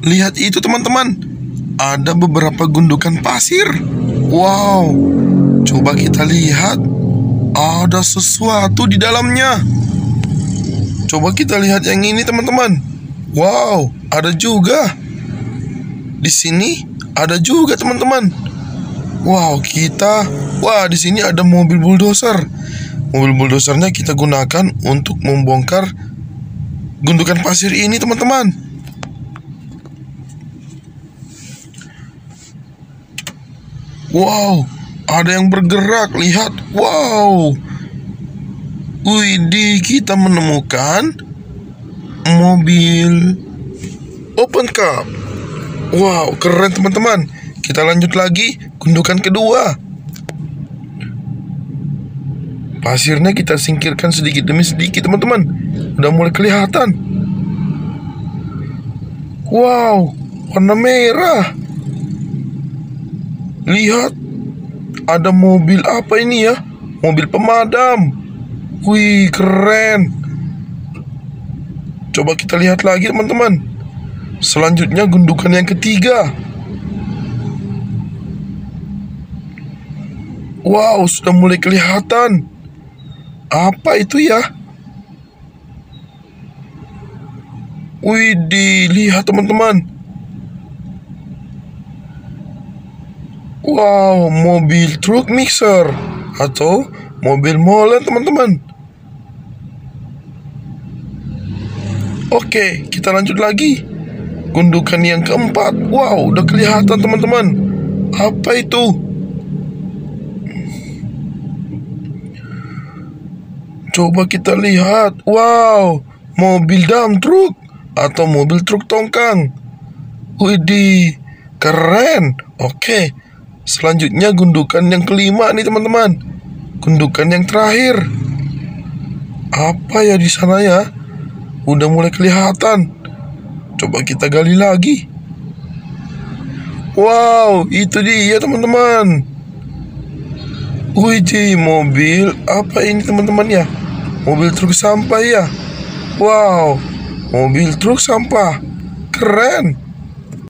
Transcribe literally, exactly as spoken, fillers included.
lihat itu teman-teman. Ada beberapa gundukan pasir. Wow, coba kita lihat. Ada sesuatu di dalamnya. Coba kita lihat yang ini teman-teman. Wow, ada juga. Di sini ada juga teman-teman. Wow, kita, wah di sini ada mobil bulldozer. Mobil bulldosernya kita gunakan untuk membongkar gundukan pasir ini teman-teman. Wow, ada yang bergerak, lihat. Wow. Widih, kita menemukan mobil open cup. Wow, keren teman-teman. Kita lanjut lagi, gundukan kedua. Pasirnya kita singkirkan sedikit demi sedikit teman-teman. Udah mulai kelihatan. Wow, warna merah. Lihat, ada mobil apa ini ya? Mobil pemadam. Wih, keren. Coba kita lihat lagi teman-teman. Selanjutnya gundukan yang ketiga. Wow, sudah mulai kelihatan. Apa itu ya? Widih, lihat teman-teman. Wow, mobil truk mixer atau mobil molen teman-teman. Oke, kita lanjut lagi. Gundukan yang keempat. Wow, udah kelihatan teman-teman. Apa itu? Coba kita lihat. Wow, mobil dump truck atau mobil truk tongkang. Widih, keren. Oke, selanjutnya gundukan yang kelima nih teman-teman. Gundukan yang terakhir. Apa ya di sana ya? Udah mulai kelihatan. Coba kita gali lagi. Wow, itu dia teman-teman. Widih, mobil apa ini teman-teman ya? Mobil truk sampah ya. Wow, mobil truk sampah. Keren.